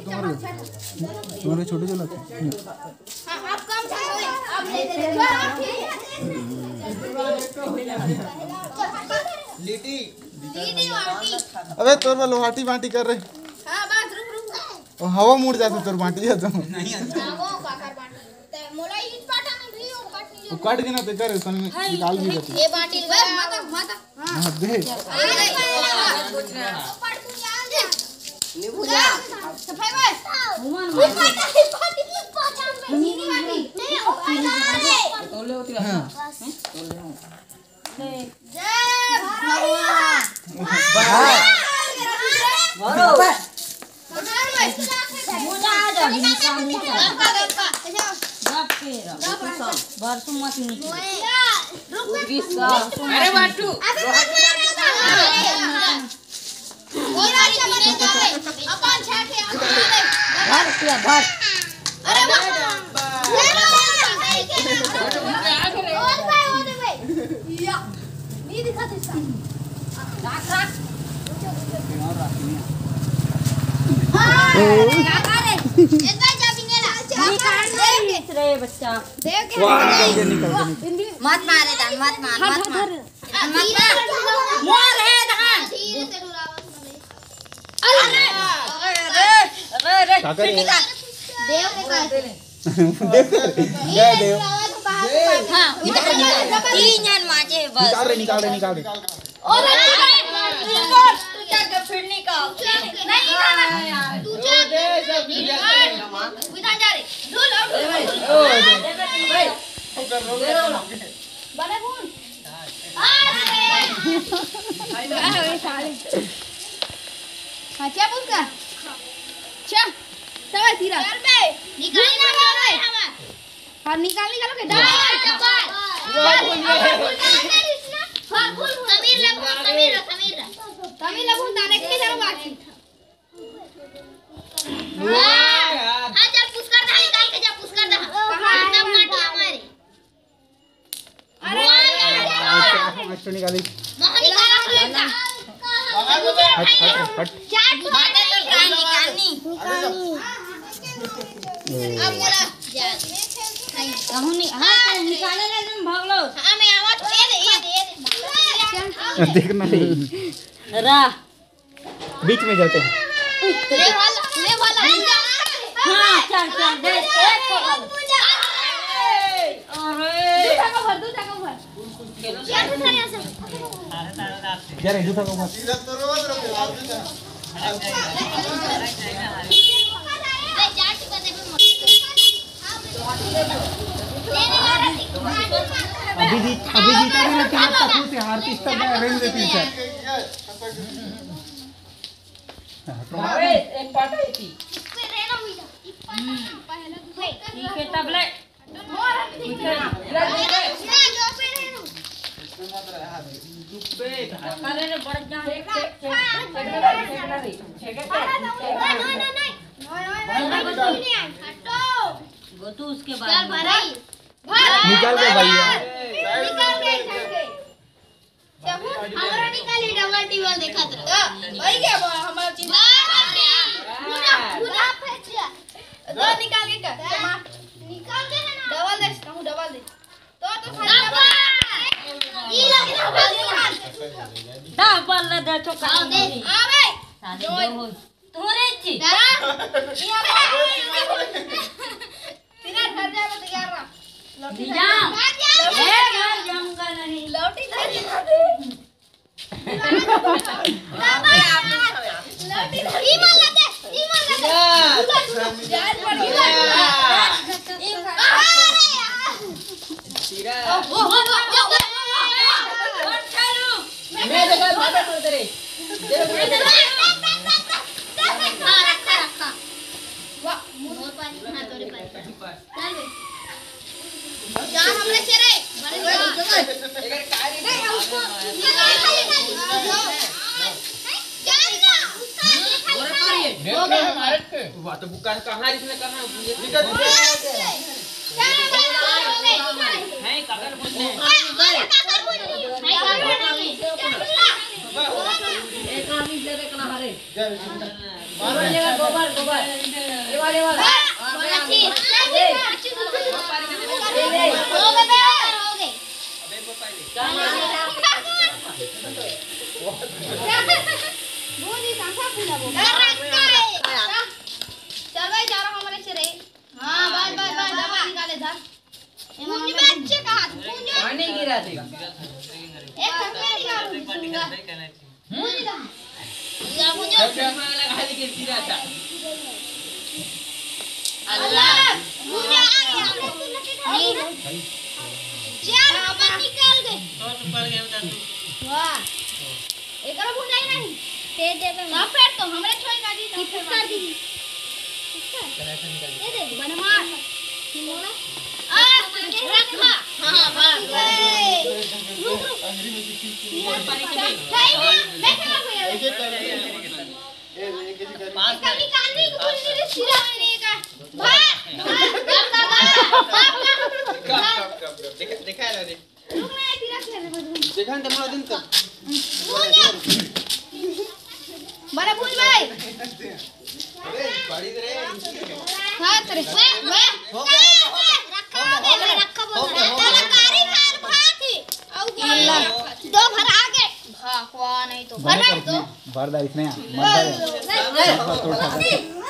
तुम्हारे छोटे जो लगते हैं। आप कम खाओ, आप ले दे लीटी अबे तोर वाला लोहाटी बांटी कर रहे। हां बस रुक और हवा मुड़ जाता तोर बांटी है तो नहीं वो काकर बांटी ते मोला ईट पाटा में भी वो काटनी वो काट के ना ते कर उसमें निकाल भी देते। ये बांटी माता हां दे पड़ तू यार दे नींबू जा सफाई भाई वो काटा है बांटी की पाटा में नींबू बांटी नहीं ओ काटा तोले होती है तोले हो जय भगवान अरे बाटू बच्चा मत मारे धान मत मार मत मार मत मार मोर है धान अरे देव के जय देव हां तीन जन माजे बस निकाल रहे और तू क्या फिर निकाल नहीं तू जा दे सब विधान जा रे बड़े कौन हां क्या बोल का चा तवा तीरा निकाल हां निकाल के डाल तमिल लगू ताने के जरा बाकी हां चल पुश कर दे निकाल के जा पुश कर दे तब माटी हमारी अरे अच्छा निकाली मोहन निकाल हट चाट बातें तो ट्राई निकालनी अब बोला जा कहूं नहीं हां निकाले ना तुम भाग लो हां मैं आवाज ये दे देखना नहीं रा बीच में जाते हैं ले वाला हां चल दे दूध का भर क्या पूछा यहां से जा रहे जूता को मत अभी जीता भी नहीं तब तक से हारती तब रेंज देती है अरे एक पाटा थी ठीक है तबले अरे रे बढ़ जा वो तो उसके बाद निकाल के भैया हमरा निकाली डबल टेबल देखा भाई क्या हमारा चिंता पूरा फेंचिया दो निकाल के निकाल दे ना डबल दे कहूं डबल दे तो ई लगे डबल दे तो का दे आ भाई जो तोरे छी तेरा घर जा मत यार लौटी जा ए घर जाऊंगा नहीं लौटी लौटी ई मार लेते जान पड़ गया तीरा ओ मैं देखा बाटा कर तेरे रखा वाह मोर पानी हां तोरे पानी चल जान हमरे चेरे अगर कारी नहीं उसको जान ना और मारिए हो गया हमारे वो तो बुकान कहां इसने कहां निकल है काकर बोलते हैं एक आदमी से देखना हरे गोबर गोबर ये वाले वाला अच्छी हो गए हो गए बोली सांसा फूला वो चल भाई जा रहा हमारे से रे हां बस बस बस दबा निकाले धर पूंज में अच्छे का हाथ पूंज पानी गिरा दे एक हाथ में निकालो पूंज पूंज या पूंज मांगला खाली के गिरा था अल्लाह पूंज आ गया चार ऊपर निकाल गए वाह एकरा बुझाई नहीं दे देबे ना फिर तो हमरे छोड़ गाड़ी की कर दी दे दे बनमार मोड़ा आ रखा हां बस रुक रुक नहीं बैठा हुआ पास कभी कांदी को भूल नहीं सिरा में का भाग देखा है रे रुक ना तिरा से देखा न तमला दिन तक बड़ा भूल भाई अरे बड़ी रे हां करे वे रखा बोल तरकारी खाल फाती औ दो भर आगे भागवा नहीं तो भर नहीं तो भर दा इसमें मत